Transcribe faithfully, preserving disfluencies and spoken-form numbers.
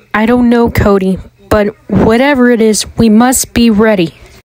I don't know, Cody, but whatever it is, we must be ready.